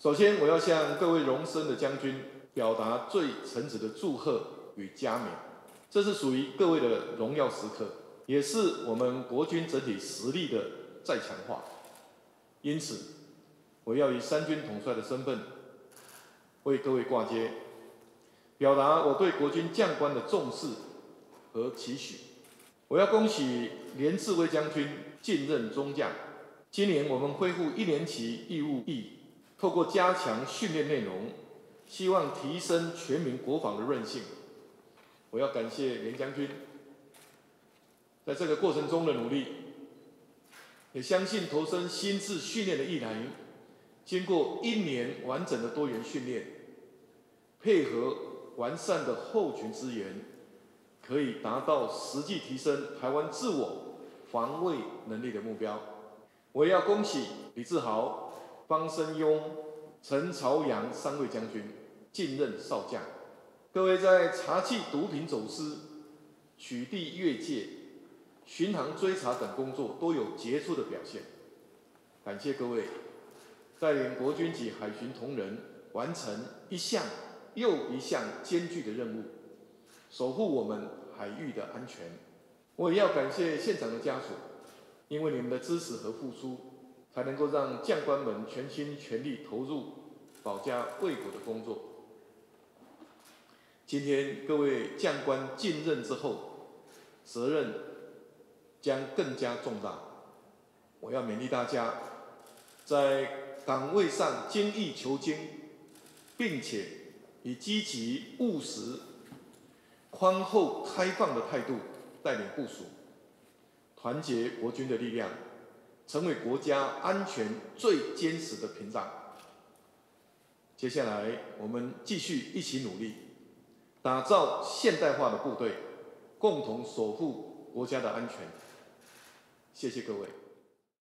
首先，我要向各位荣升的将军表达最诚挚的祝贺与嘉勉，这是属于各位的荣耀时刻，也是我们国军整体实力的再强化。因此，我要以三军统帅的身份，为各位挂接，表达我对国军将官的重视和期许。我要恭喜连志威将军晋任中将。今年我们恢复1年期义务役，透过加强训练内容，希望提升全民国防的韧性。我要感谢连将军在这个过程中的努力，也相信投身新制训练的役男，经过1年完整的多元训练，配合完善的后勤资源，可以达到实际提升台湾自我防卫能力的目标。我也要恭喜李志豪、方生庸、陈朝阳3位将军晋任少将。各位在查缉毒品走私、取缔越界、巡航追查等工作都有杰出的表现，感谢各位带领国军及海巡同仁完成一项又一项艰巨的任务，守护我们海域的安全。我也要感谢现场的家属，因为你们的支持和付出，才能够让将官们全心全力投入保家卫国的工作。今天各位将官进任之后，责任将更加重大。我要勉励大家，在岗位上精益求精，并且以积极务实、宽厚开放的态度带领部署，团结国军的力量，成为国家安全最坚实的屏障。接下来，我们继续一起努力，打造现代化的部队，共同守护国家的安全。谢谢各位。